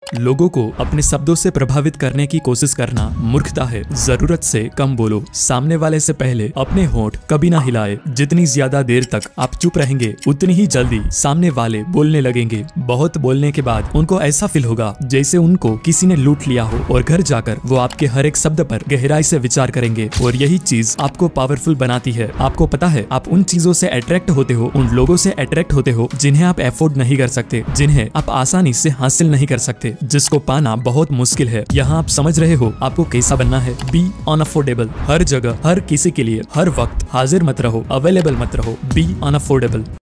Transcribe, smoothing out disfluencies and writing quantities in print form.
लोगों को अपने शब्दों से प्रभावित करने की कोशिश करना मूर्खता है। जरूरत से कम बोलो। सामने वाले से पहले अपने होंठ कभी ना हिलाए। जितनी ज्यादा देर तक आप चुप रहेंगे उतनी ही जल्दी सामने वाले बोलने लगेंगे। बहुत बोलने के बाद उनको ऐसा फील होगा जैसे उनको किसी ने लूट लिया हो और घर जाकर वो आपके हर एक शब्द पर गहराई से विचार करेंगे और यही चीज आपको पावरफुल बनाती है। आपको पता है आप उन चीजों से अट्रैक्ट होते हो, उन लोगों से अट्रैक्ट होते हो जिन्हें आप अफोर्ड नहीं कर सकते, जिन्हें आप आसानी से हासिल नहीं कर सकते, जिसको पाना बहुत मुश्किल है। यहाँ आप समझ रहे हो आपको कैसा बनना है। B unaffordable. हर जगह हर किसी के लिए हर वक्त हाजिर मत रहो, अवेलेबल मत रहो। Be unaffordable.